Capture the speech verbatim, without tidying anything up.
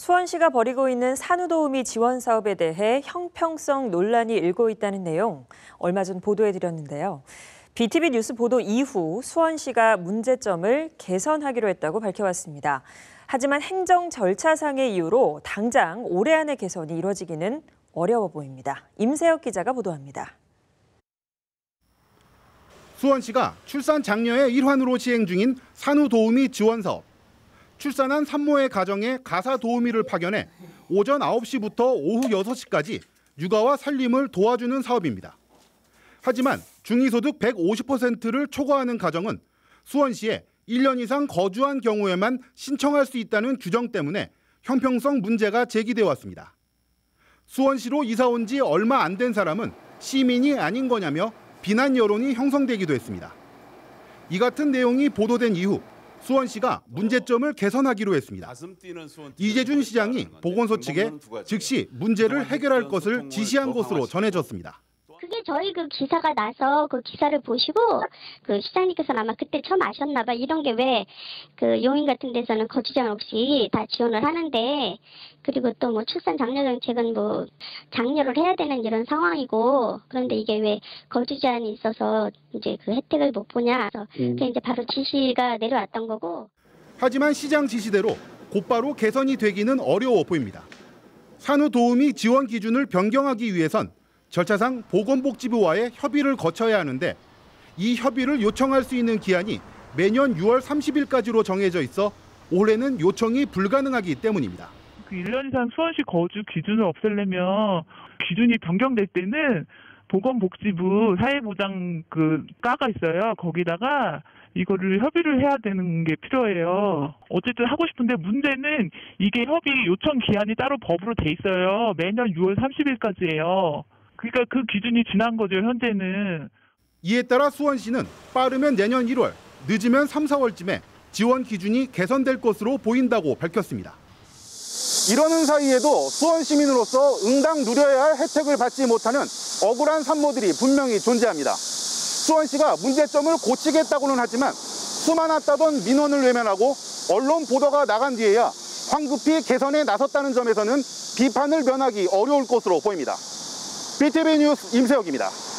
수원시가 벌이고 있는 산후도우미 지원 사업에 대해 형평성 논란이 일고 있다는 내용 얼마 전 보도해드렸는데요. 비티비 뉴스 보도 이후 수원시가 문제점을 개선하기로 했다고 밝혀왔습니다. 하지만 행정 절차상의 이유로 당장 올해 안에 개선이 이뤄지기는 어려워 보입니다. 임세혁 기자가 보도합니다. 수원시가 출산 장려의 일환으로 시행 중인 산후도우미 지원 사업. 출산한 산모의 가정에 가사 도우미를 파견해 오전 아홉 시부터 오후 여섯 시까지 육아와 살림을 도와주는 사업입니다. 하지만 중위소득 백오십 퍼센트를 초과하는 가정은 수원시에 일 년 이상 거주한 경우에만 신청할 수 있다는 규정 때문에 형평성 문제가 제기돼 왔습니다. 수원시로 이사 온 지 얼마 안 된 사람은 시민이 아닌 거냐며 비난 여론이 형성되기도 했습니다. 이 같은 내용이 보도된 이후 수원시가 문제점을 개선하기로 했습니다. 이재준 시장이 보건소 측에 즉시 문제를 해결할 것을 지시한 것으로 전해졌습니다. 그게 저희 그 기사가 나서 그 기사를 보시고 그 시장님께서는 아마 그때 처음 아셨나 봐. 이런 게 왜 그 용인 같은 데서는 거주 제한 없이 다 지원을 하는데, 그리고 또 뭐 출산 장려 정책은 뭐 장려를 해야 되는 이런 상황이고, 그런데 이게 왜 거주 제한이 있어서 이제 그 혜택을 못 보냐. 그래서 그게 이제 바로 지시가 내려왔던 거고. 하지만 시장 지시대로 곧바로 개선이 되기는 어려워 보입니다. 산후도우미 지원 기준을 변경하기 위해선 절차상 보건복지부와의 협의를 거쳐야 하는데, 이 협의를 요청할 수 있는 기한이 매년 유월 삼십일까지로 정해져 있어 올해는 요청이 불가능하기 때문입니다. 그 일 년 이상 수원시 거주 기준을 없애려면 기준이 변경될 때는 보건복지부 사회보장 그 과가 있어요. 거기다가 이거를 협의를 해야 되는 게 필요해요. 어쨌든 하고 싶은데 문제는 이게 협의 요청 기한이 따로 법으로 돼 있어요. 매년 유월 삼십일까지예요. 그러니까 그 기준이 지난 거죠, 현재는. 이에 따라 수원시는 빠르면 내년 일월, 늦으면 삼, 사월쯤에 지원 기준이 개선될 것으로 보인다고 밝혔습니다. 이러는 사이에도 수원 시민으로서 응당 누려야 할 혜택을 받지 못하는 억울한 산모들이 분명히 존재합니다. 수원시가 문제점을 고치겠다고는 하지만 수만 왔다던 민원을 외면하고 언론 보도가 나간 뒤에야 황급히 개선에 나섰다는 점에서는 비판을 면하기 어려울 것으로 보입니다. 비티비 뉴스 임세혁입니다.